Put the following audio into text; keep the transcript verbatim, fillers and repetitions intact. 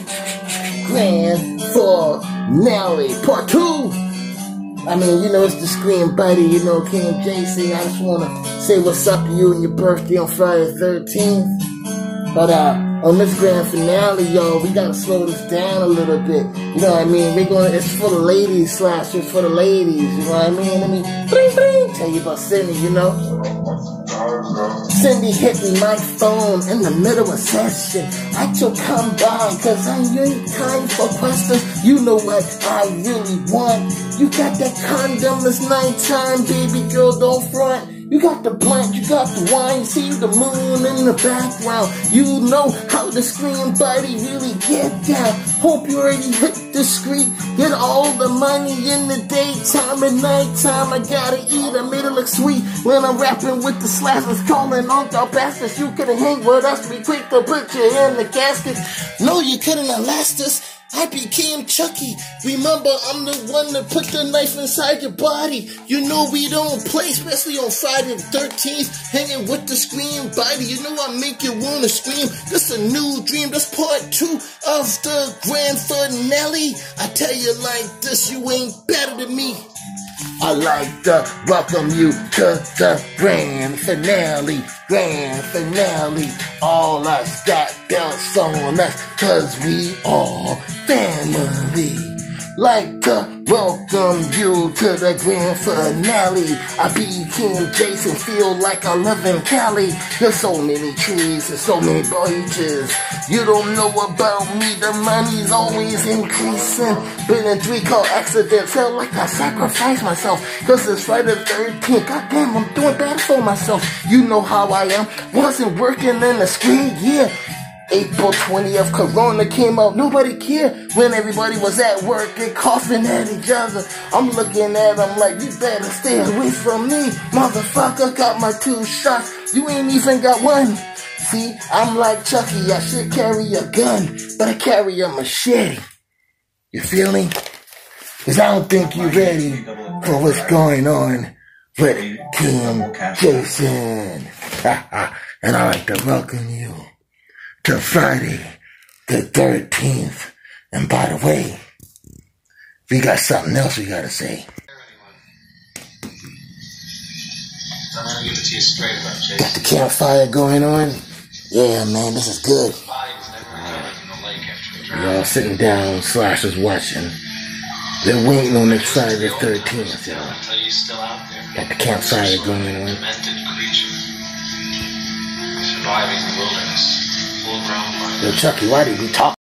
Grand Finale Part two. I mean, you know, it's the Scream Buddy, you know, King Jason. I just want to say what's up to you and your birthday on Friday the thirteenth. But uh, on this grand finale, y'all, we gotta slow this down a little bit. You know what I mean? We're gonna, it's for the ladies, slash, it's for the ladies. You know what I mean? Let me bling, bling, tell you about Cindy, you know? Cindy hit me my phone in the middle of session. I told come by, cause I ain't time for questions. You know what I really want. You got that condom, it's nighttime, baby girl, don't front. You got the blunt, you got the wine, see the moon in the background. You know how the Scream Buddy really get down. Hope you already hit the street, get all the money in the daytime and nighttime. I gotta eat, I made it look sweet when I'm rapping with the slappers, calling on the bastards. You couldn't hang with us, be quick to put you in the casket. No, you couldn't last us. I became Chucky. Remember, I'm the one that put the knife inside your body. You know we don't play, especially on Friday the thirteenth. Hanging with the Scream Buddy. You know I make you wanna scream. This a new dream. This part two of the grand finale. I tell you like this, you ain't better than me. I like to welcome you to the grand finale, grand finale. All us got belts on us, cause we all family. Like to welcome you to the grand finale. I became Jason, feel like I live in Cali. There's so many trees and so many beaches. You don't know about me, the money's always increasing. Been in three car accidents, felt like I sacrificed myself. Cause it's Friday the thirteenth, goddamn, I'm doing bad for myself. You know how I am, wasn't working in the Scream year. April twentieth, Corona came out, nobody cared when everybody was at work and coughing at each other. I'm looking at them like, you better stay away from me, motherfucker. Got my two shots, you ain't even got one. See, I'm like Chucky, I should carry a gun, but I carry a machete. You feel me? Cause I don't think you're ready for what's going on with King Jason. And I like to welcome you to Friday the thirteenth. And by the way, we got something else we gotta say. I'm gonna give it to you straight up, Jason. Got the campfire going on? Yeah, man, this is good. We're all sitting down, slashers watching. They're waiting on this Friday the thirteenth, y'all. Got the campfire going on. Surviving the wilderness. Yo, Chucky, why did we talk?